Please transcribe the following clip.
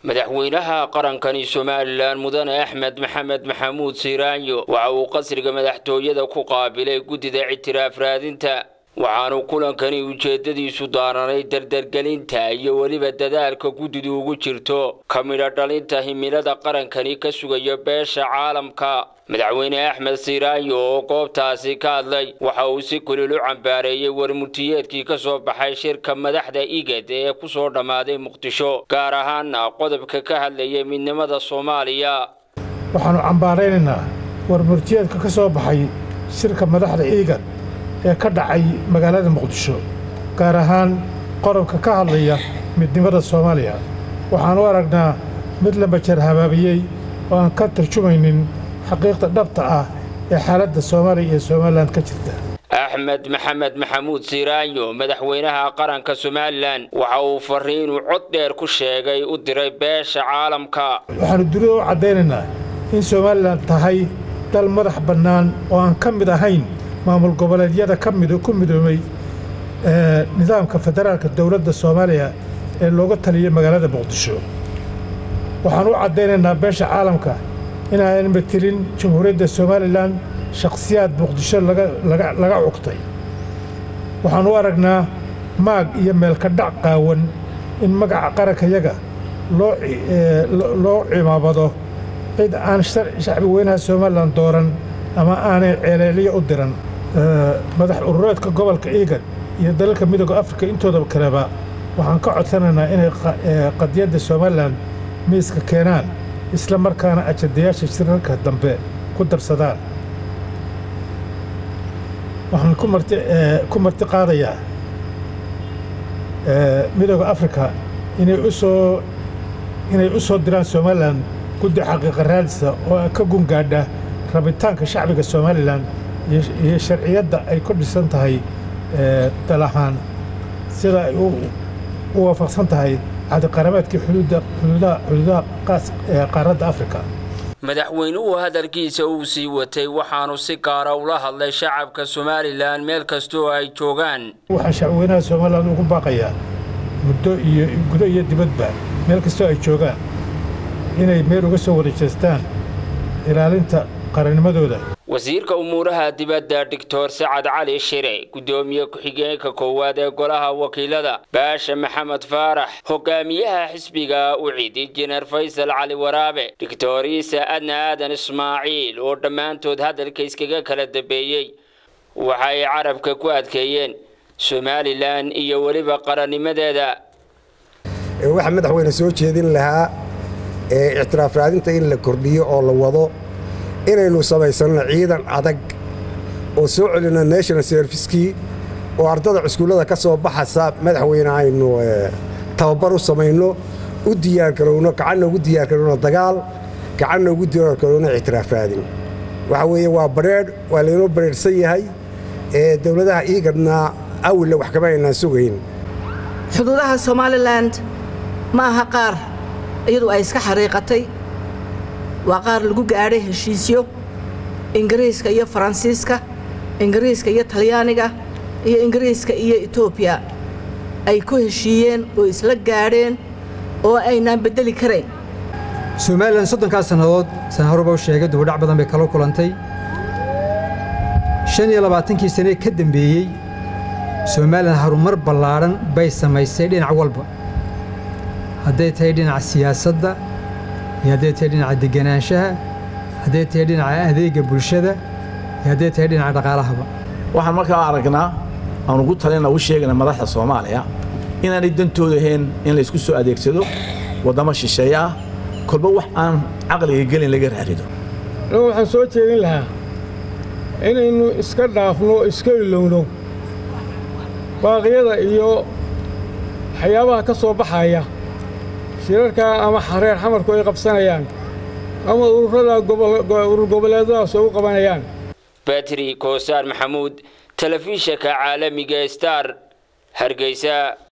madaxweynaha qarankani Soomaaliland mudane Axmed Maxamed Maxamuud Siiraanyo waxa uu qasriga madaxtooyada ku qaabilay gudida ictiraaf raadinta waxaanu kulankani ujeedadiisu daaranay dardargelinta iyo waliba dadaalka gudidu ugu jirto kamida dhalinta himilada qarankani ka sugayo beesha caalamka madaxweyne Axmed Siiraanyo oo goobtaasi ka hadlay waxa uu si kulul u cambaareeyay warmutiyeedkii ka soo baxay shirka madaxda IGAD ee ku soo dhamaaday Muqdisho gaar ahaan qodobka ka hadlayay midnimada Soomaaliya waxaanu cambaareynaa warmutiyeedka ka soo baxay shirka madaxda IGAD ee ka dhacay magaalada Muqdisho gaar ahaan qodobka ka hadlaya midnimada Soomaaliya waxaanu aragnaa mid la bajar habaabiyay oo aan ka tarjumaynin xaqiiqda dhabta ah ee xaaladda Soomaaliya iyo Soomaaliland ka jirta Axmed Maxamed Maxamuud Siiraanyo madaxweynaha qaranka Soomaaliland waxa uu fariin cod dheer ku sheegay u diray beesha caalamka waxaanu dunida u cadeynaynaa in Soomaaliland tahay dal madax bannaan oo aan ka mid ahayn maamul goboleedyada ku midoobay nidaamka federaalka dawladda Soomaaliya ee looga taliyay magaalada Muqdisho waxaanu u cadeynaynaa beesha caalamka in aan metelin Jamhuuriyadda Soomaaliland shakhsiyaad Muqdisho laga cugtay waxaanu aragnaa maag iyo meel ka dhac qaawan in magaca qarankayaga loo cimaamado cid aan shacbi weynaha Soomaaliland dooran ama aanay ceeleeliyo u diran madax urureedka gobolka IGAD iyo dalalka midowga Afrika intooda kaleba waxaan ka codsanaynaa inay qadiyadda Soomaaliland miiska keenaan isla markaana ajadayaasha shirarka dambe ku darsadaan waxaan ku marti qaadayaa midowga Afrika inay u soo diraan Soomaaliland guddi xaqiiqo raadisa oo ka gungaadha rabitaanka shacbiga Soomaaliland iyo sharciyadda ay ku dhisan tahay dalahaan sida ay u waafaqsan tahay cad-qarameedkii xuduudaha qaaradda Afrika madaxweynuhu hadalkiisa uu sii watay waxaanu si gaar ah ula hadlay shacabka Soomaaliland meel kasta oo ay joogaan waxaan shacweynaha Soomaaliland ugu baaqayaa gudo iyo dibadba meel kasta oo ay joogaan inay meel uga soo wareejeestaan ilaalinta qarannimadooda wasiirka umuuraha dibadda Dr. Saad Cali Shire gudoomiye ku-xigeenka koowaad ee golaha wakiilada Baasha Maxamed Faarax hogaamiyaha xisbiga UCID Injineer Faysal Cali Waraabe Dr. Isa Adna Aadan Ismaaciil oo dhammaantood hadalka iskaga kala dambeeyay waxay carabka ku adkeeyeen Somaliland iyo waliba qarannimadeeda waxa madaxweyne soo jeedin lahaa ictiraaf raadinta in la kordhiyo oo la wado inaynu samaysano ciidan adag oo soo celina national service-kii oo ardada iskuulada ka soo baxaysa madaxweyne aynu tababar u samayno u diyaar garowno gacan ugu diyaar garowno dagaal gacan ugu diyaar garowno ictiraaf raadin waxa weeye waa bareed waa leeno bareedsan yahay dawladaha IGADna awil wax kama aynaan sugayn xuduudaha Somaliland ma aha qaar iyadu ay iska xariiqatay waa qaar lagu gaaray heshiisyo Ingiriiska iyo Faransiiska Ingiriiska iyo Talyaaniga iyo Ingiriiska iyo Ethiopia ay ku heshiiyeen oo isla gaareen oo aynaan bedeli karayn Somaliland 30 sanadood horeba u sheegay dibadhac badan bay kala kulantay 25 sano ka dambeeyay Somaliland horumar ballaaran bay samaysay dhinac walba hadday tahay dhinaca siyaasadda hadday tahay dhinaca deganaanshaha hadday tahay dhinaca adeega bulshada hadday tahay dhinaca dhaqaalahaba waxaan markaa aragnaa aan ugu talina u sheegana madaxda Soomaaliya inaanay dantooda ahayn in la isku soo adeegsado wadamo shisheeye ah kolba wax aan aqliga gelin laga raadido waxaan soo jeedin lahaa inaynu iska dhaafno iska ilowno baaqyada iyo waxyaabaha ka soo baxaya shirarka ama xareer xamarku ay qabsanayaan ama urur goboleedaas oo qabanayaan Batri Koosar Maxamuud telefishinka caalamiga Star Hargeysa